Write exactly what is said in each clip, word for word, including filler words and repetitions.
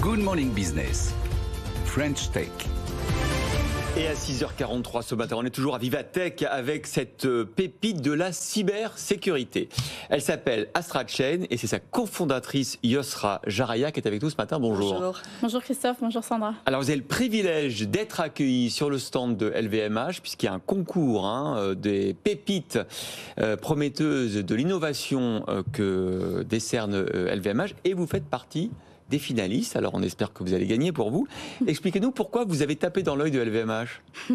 Good Morning Business, French Tech. Et à six heures quarante-trois ce matin, on est toujours à Vivatech avec cette pépite de la cybersécurité. Elle s'appelle Astra Chain et c'est sa cofondatrice Yosra Jaraya qui est avec nous ce matin. Bonjour. Bonjour. Bonjour Christophe, bonjour Sandra. Alors vous avez le privilège d'être accueilli sur le stand de L V M H puisqu'il y a un concours hein, des pépites euh, prometteuses de l'innovation euh, que décerne euh, L V M H et vous faites partie des finalistes, alors on espère que vous allez gagner pour vous. Expliquez-nous pourquoi vous avez tapé dans l'œil de L V M H.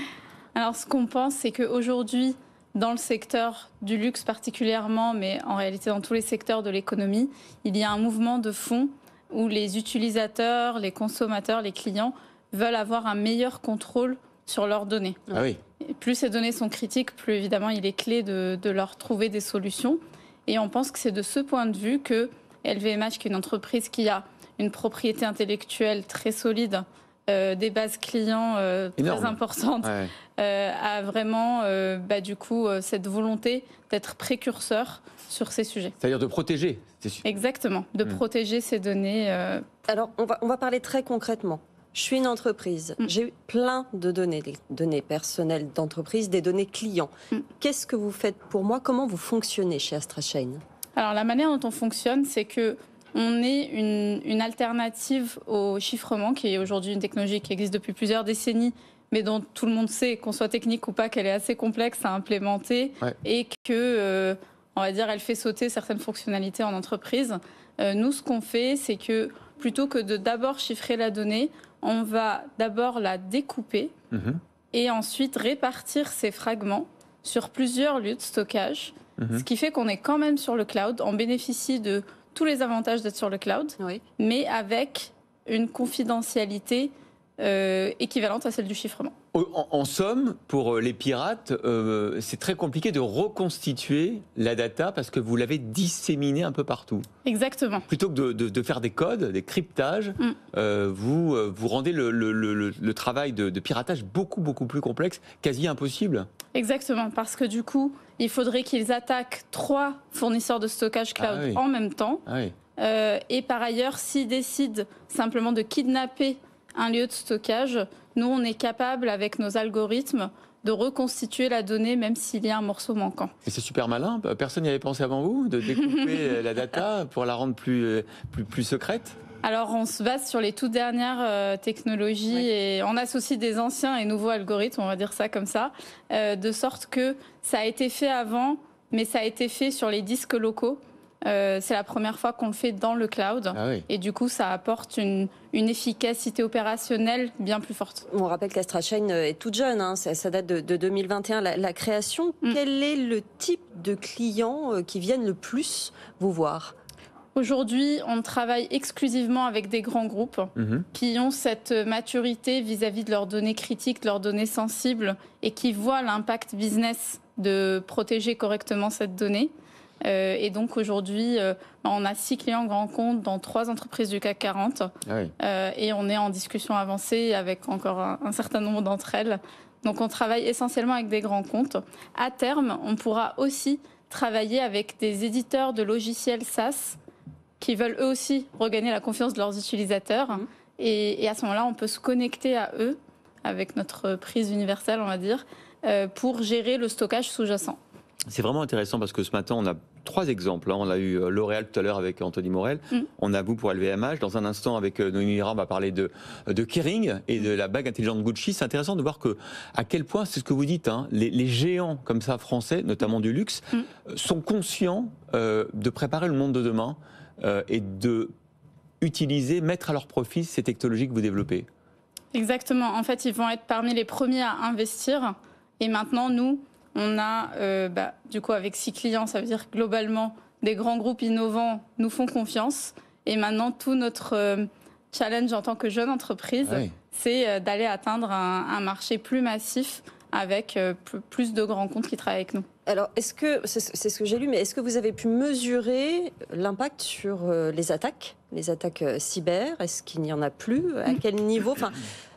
Alors ce qu'on pense, c'est qu'aujourd'hui, dans le secteur du luxe particulièrement, mais en réalité dans tous les secteurs de l'économie, il y a un mouvement de fond où les utilisateurs, les consommateurs, les clients veulent avoir un meilleur contrôle sur leurs données. Ah oui. Et plus ces données sont critiques, plus évidemment il est clé de, de leur trouver des solutions. Et on pense que c'est de ce point de vue que L V M H, qui est une entreprise qui a une propriété intellectuelle très solide, euh, des bases clients euh, très importantes, ouais. euh, a vraiment euh, bah, du coup euh, cette volonté d'être précurseur sur ces sujets. C'est-à-dire de protéger. Exactement, de mmh. protéger ces données. Euh... Alors on va, on va parler très concrètement. Je suis une entreprise, mmh. j'ai plein de données, des données personnelles d'entreprise, des données clients. Mmh. Qu'est-ce que vous faites pour moi? Comment vous fonctionnez chez Astra Chain? Alors la manière dont on fonctionne, c'est que on est une, une alternative au chiffrement, qui est aujourd'hui une technologie qui existe depuis plusieurs décennies, mais dont tout le monde sait, qu'on soit technique ou pas, qu'elle est assez complexe à implémenter ouais. et que, euh, on va dire, elle fait sauter certaines fonctionnalités en entreprise. Euh, nous, ce qu'on fait, c'est que plutôt que de d'abord chiffrer la donnée, on va d'abord la découper mmh. et ensuite répartir ces fragments sur plusieurs lieux de stockage. Ce qui fait qu'on est quand même sur le cloud, on bénéficie de tous les avantages d'être sur le cloud, oui. mais avec une confidentialité euh, équivalente à celle du chiffrement. En, en somme, pour les pirates, euh, c'est très compliqué de reconstituer la data parce que vous l'avez disséminée un peu partout. Exactement. Plutôt que de, de, de faire des codes, des cryptages, mm. euh, vous, vous rendez le, le, le, le travail de, de piratage beaucoup, beaucoup plus complexe, quasi impossible. Exactement, parce que du coup, il faudrait qu'ils attaquent trois fournisseurs de stockage cloud ah oui. en même temps. Ah oui. euh, et par ailleurs, s'ils décident simplement de kidnapper un lieu de stockage, nous, on est capable, avec nos algorithmes, de reconstituer la donnée, même s'il y a un morceau manquant. Et c'est super malin. Personne n'y avait pensé avant vous, de découper la data pour la rendre plus, plus, plus secrète? Alors, on se base sur les toutes dernières euh, technologies oui. et on associe des anciens et nouveaux algorithmes, on va dire ça comme ça, euh, de sorte que ça a été fait avant, mais ça a été fait sur les disques locaux. Euh, c'est la première fois qu'on le fait dans le cloud ah oui. et du coup ça apporte une, une efficacité opérationnelle bien plus forte. On rappelle qu'Astra Chain est toute jeune, hein, ça, ça date de, de deux mille vingt et un, la, la création. Mm. Quel est le type de clients qui viennent le plus vous voir ? Aujourd'hui, on travaille exclusivement avec des grands groupes mmh. qui ont cette maturité vis-à-vis de leurs données critiques, de leurs données sensibles et qui voient l'impact business de protéger correctement cette donnée. Euh, et donc aujourd'hui, euh, on a six clients grands comptes dans trois entreprises du C A C quarante. Ah oui. euh, et on est en discussion avancée avec encore un, un certain nombre d'entre elles. Donc on travaille essentiellement avec des grands comptes. À terme, on pourra aussi travailler avec des éditeurs de logiciels SaaS qui veulent eux aussi regagner la confiance de leurs utilisateurs. Mmh. Et, et à ce moment-là, on peut se connecter à eux avec notre prise universelle, on va dire, euh, pour gérer le stockage sous-jacent. C'est vraiment intéressant parce que ce matin, on a trois exemples. On a eu L'Oréal tout à l'heure avec Anthony Morel. Mm. On a vous pour L V M H. Dans un instant, avec Noémie Mira, on va parler de, de Kering et de la bague intelligente Gucci. C'est intéressant de voir que, à quel point, c'est ce que vous dites, hein, les, les géants comme ça français, notamment du luxe, mm. sont conscients euh, de préparer le monde de demain euh, et de utiliser, mettre à leur profit ces technologies que vous développez. Exactement. En fait, ils vont être parmi les premiers à investir. Et maintenant, nous... On a, euh, bah, du coup, avec six clients, ça veut dire que globalement, des grands groupes innovants nous font confiance. Et maintenant, tout notre euh, challenge en tant que jeune entreprise, oui. c'est euh, d'aller atteindre un, un marché plus massif avec euh, plus de grands comptes qui travaillent avec nous. Alors, est-ce que, c'est, c'est ce que j'ai lu, mais est-ce que vous avez pu mesurer l'impact sur euh, les attaques, les attaques euh, cyber? Est-ce qu'il n'y en a plus? À quel niveau? Enfin,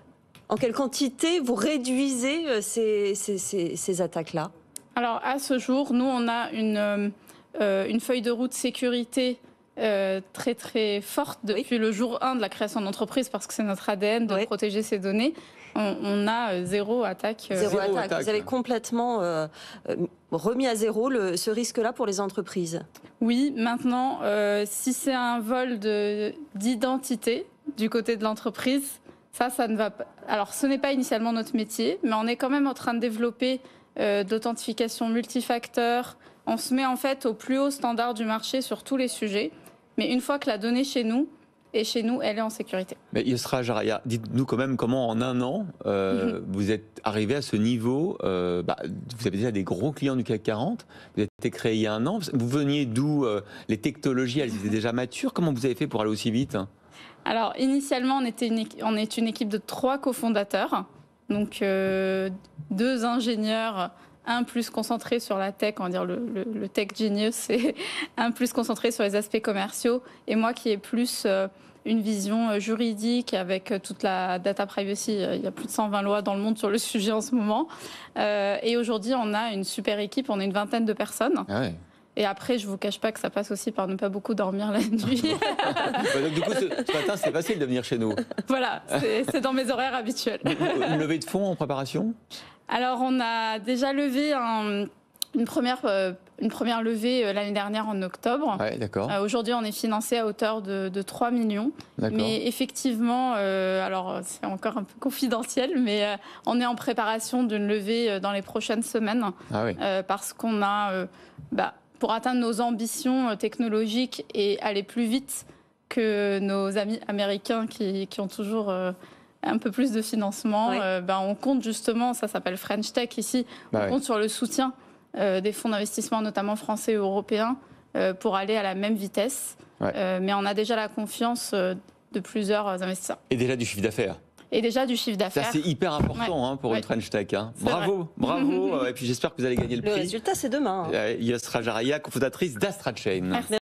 en quelle quantité vous réduisez ces, ces, ces, ces attaques-là? Alors, à ce jour, nous, on a une, euh, une feuille de route sécurité euh, très très forte depuis oui. le jour un de la création d'entreprise, parce que c'est notre A D N de oui. protéger ces données. On, on a zéro attaque. Zéro, zéro attaque. attaque. Vous avez complètement euh, remis à zéro le, ce risque-là pour les entreprises. Oui, maintenant, euh, si c'est un vol de, d'identité du côté de l'entreprise, ça, ça ne va pas. Alors, ce n'est pas initialement notre métier, mais on est quand même en train de développer euh, d'authentification multifacteur. On se met en fait au plus haut standard du marché sur tous les sujets. Mais une fois que la donnée chez nous, et chez nous, elle est en sécurité. Mais Yosra Jarraïa, dites-nous quand même comment en un an, euh, mm-hmm. vous êtes arrivé à ce niveau. Euh, bah, vous avez déjà des gros clients du C A C quarante. Vous avez été créé il y a un an. Vous veniez d'où? euh, Les technologies, elles étaient déjà matures. Comment vous avez fait pour aller aussi vite? Alors, initialement, on, était une, on est une équipe de trois cofondateurs. Donc, euh, deux ingénieurs, un plus concentré sur la tech, on va dire le, le, le tech genius, et un plus concentré sur les aspects commerciaux, et moi qui ai plus euh, une vision juridique avec toute la data privacy. Il y a plus de cent vingt lois dans le monde sur le sujet en ce moment. Euh, et aujourd'hui, on a une super équipe, on est une vingtaine de personnes. Ah ouais. Et après, je ne vous cache pas que ça passe aussi par ne pas beaucoup dormir la nuit. Bah donc, du coup, ce, ce matin, c'est facile de venir chez nous. Voilà, c'est, c'est dans mes horaires habituels. Une levée de fonds en préparation? Alors, on a déjà levé un, une, première, euh, une première levée euh, l'année dernière en octobre. Ouais, d'accord. Euh, aujourd'hui, on est financé à hauteur de, de trois millions. D'accord. Mais effectivement, euh, alors c'est encore un peu confidentiel, mais euh, on est en préparation d'une levée euh, dans les prochaines semaines. Ah oui. euh, parce qu'on a... Euh, bah, pour atteindre nos ambitions technologiques et aller plus vite que nos amis américains qui, qui ont toujours euh, un peu plus de financement, oui. euh, ben on compte justement, ça s'appelle French Tech ici, bah on oui. compte sur le soutien euh, des fonds d'investissement, notamment français et européens, euh, pour aller à la même vitesse. Ouais. Euh, mais on a déjà la confiance euh, de plusieurs investisseurs. Et déjà du chiffre d'affaires. Et déjà du chiffre d'affaires. Ça, c'est hyper important ouais. hein, pour ouais. une French Tech. Hein. Bravo, vrai. bravo. Et puis j'espère que vous allez gagner le, le prix. Le résultat, c'est demain. Hein. Yosra Jarraïa, cofondatrice d'Astra Chain. Merci.